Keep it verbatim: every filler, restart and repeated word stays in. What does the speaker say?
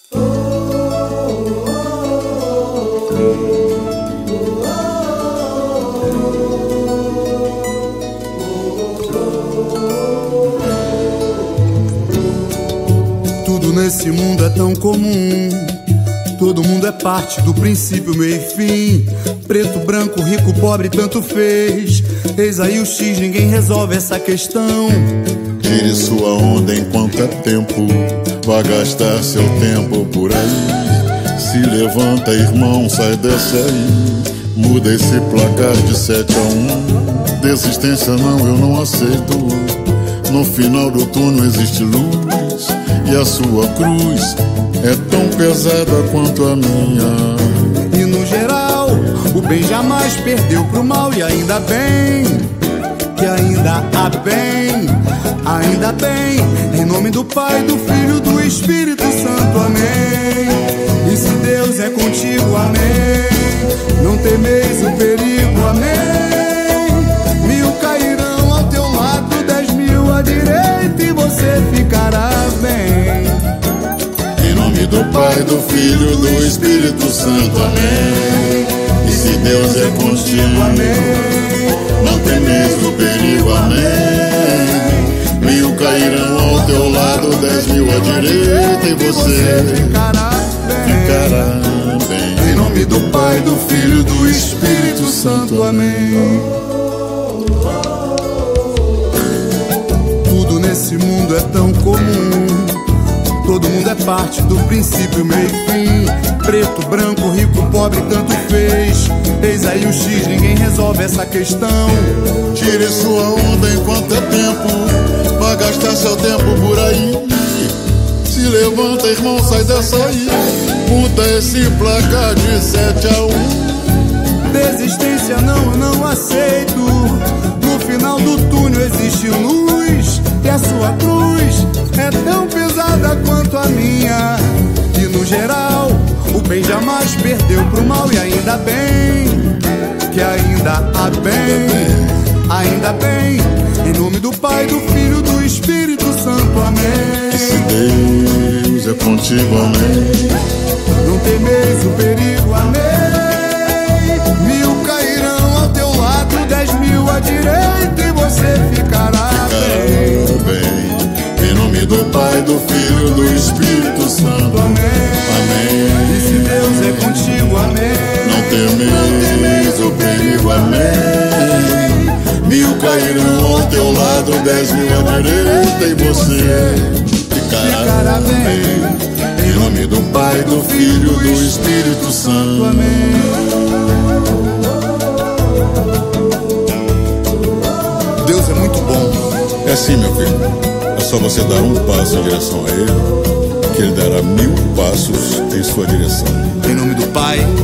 Tudo nesse mundo é tão comum, todo mundo é parte do princípio, meio e fim. Preto, branco, rico, pobre, tanto fez. Eis aí o X, ninguém resolve essa questão. Tire sua onda enquanto é tempo, vá gastar seu tempo por aí. Se levanta, irmão, sai dessa aí. Muda esse placar de sete a um. Desistência não, eu não aceito. No final do túnel existe luz, e a sua cruz é tão pesada quanto a minha. E no geral, o bem jamais perdeu pro mal. E ainda bem, que ainda há bem, ainda bem. Em nome do Pai, do Filho, do Espírito Santo, amém. E se Deus é contigo, amém. Não temeis o perigo, amém. Mil cairão ao teu lado, dez mil à direita, e você ficará bem. Em nome do Pai, do Filho, do Espírito Santo, amém. E se Deus é contigo, amém. Não temeis o perigo, amém. Mil cairão ao teu lado, dez mil à direita, e você ficará bem. Ficará bem. Em nome do Pai, do Filho, do Espírito Santo, amém. Tudo nesse mundo é tão comum, todo mundo é parte do princípio, meio e fim. Preto, branco, rico, pobre, tanto fez. Eis aí o X, ninguém resolve essa questão. Tire sua onda enquanto é tempo, vá gastar seu tempo por aí. Se levanta, irmão, sai dessa aí. Muda esse placar de sete a um. Desistência não, eu não aceito. No final do túnel existe luz, e a sua cruz é tão pesada quanto a minha. E no geral, o bem jamais perdeu pro mal. E ainda bem, que ainda há bem, ainda bem. Em nome do Pai, do Filho, do Espírito Santo, amém. E se Deus é contigo, amém. Não temeis o perigo, amém. Mil cairão ao teu lado, dez mil à direita, e você ficará, Ficará bem. bem. Em nome do Pai, do Filho, do Espírito Santo, amém. Amém. E se Deus é contigo, amém. Não temeis o perigo, amém. Mil cairão ao teu lado, dez mil à direita, e você ficará, ficará bem. Em nome do Pai, do Filho, do Espírito Santo, amém. Deus é muito bom. É assim, meu filho. É só você dar um passo em direção a Ele, que Ele dará mil passos em sua direção. Em nome do Pai,